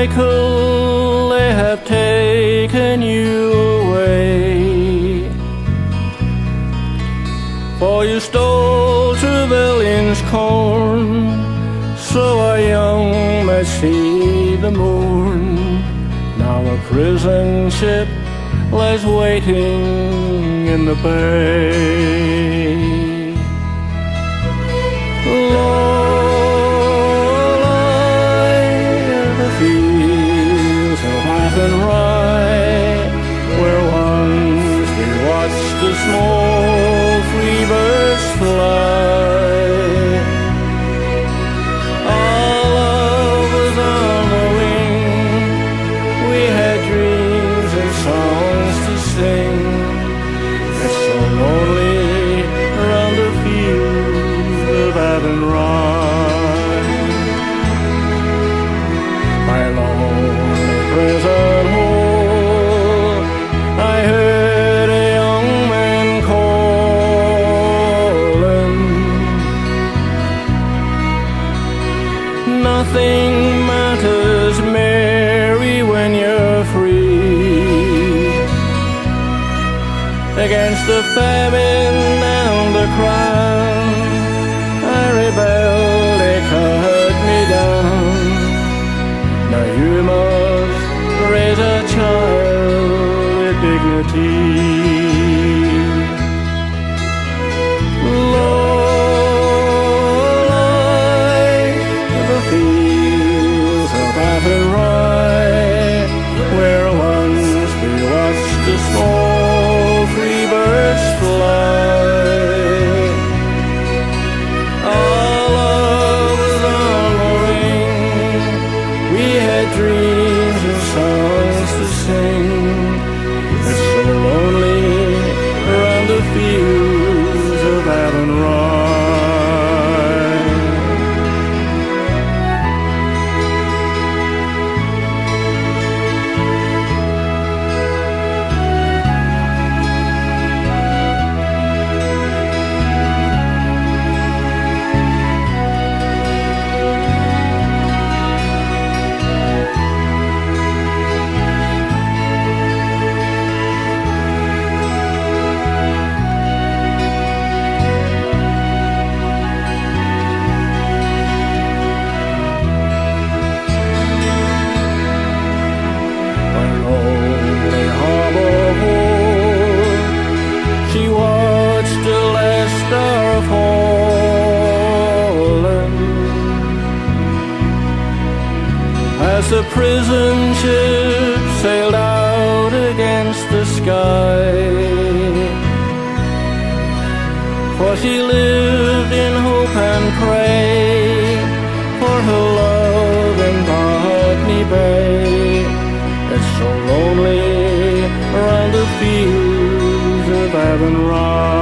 Michael, they have taken you away, for you stole Trevelyan's corn, so our young might see the morn. Now a prison ship lies waiting in the bay. Fields of Athenry, where once we watched the small free birds fly. Our love was on the wing, we had dreams and songs to sing. It's so lonely round the fields of Athenry. Prison hall, I heard a young man calling. Nothing matters, Mary, when you're free. Against the famine and the crime, I rebelled, they cut me down. Now you must raise a child with dignity. Lie the fields of Athenry, where once we watched the small free birds fly. Our love was on the wing, we had dreams and songs to sing. It's so lonely around the fields of Athenry. She watched the last star falling as the prison ship sailed out against the sky. For she lived in hope and pray for her love in Botany Bay. It's so lonely around the fields of Athenry.